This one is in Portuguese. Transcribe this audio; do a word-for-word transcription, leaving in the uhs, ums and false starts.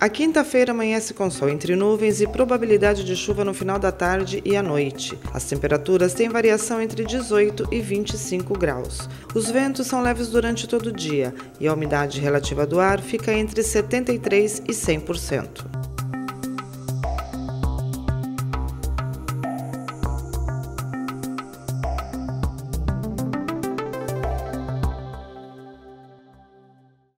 A quinta-feira amanhece com sol entre nuvens e probabilidade de chuva no final da tarde e à noite. As temperaturas têm variação entre dezoito e vinte e cinco graus. Os ventos são leves durante todo o dia e a umidade relativa do ar fica entre setenta e três por cento e cem por cento.